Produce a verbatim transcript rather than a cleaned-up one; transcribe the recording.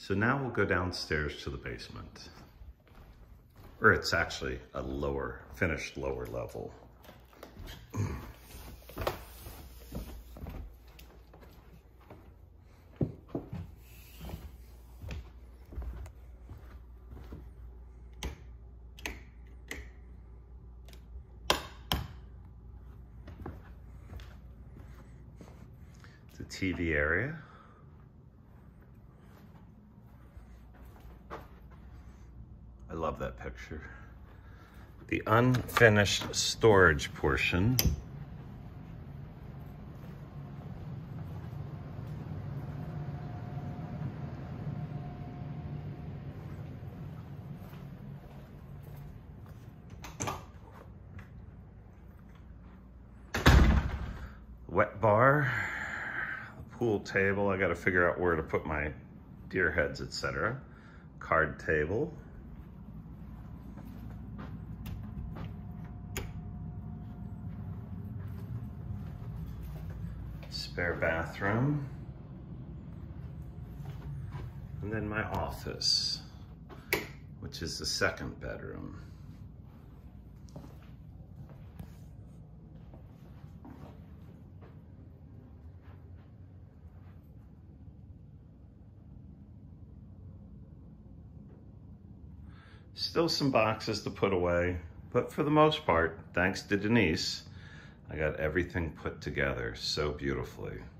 So now we'll go downstairs to the basement. Or it's actually a lower, finished lower level. The T V area. I love that picture. The unfinished storage portion. Wet bar. Pool table. I got to figure out where to put my deer heads, et cetera. Card table. Spare bathroom. And then my office, which is the second bedroom. Still some boxes to put away, but for the most part, thanks to Denise, I got everything put together so beautifully.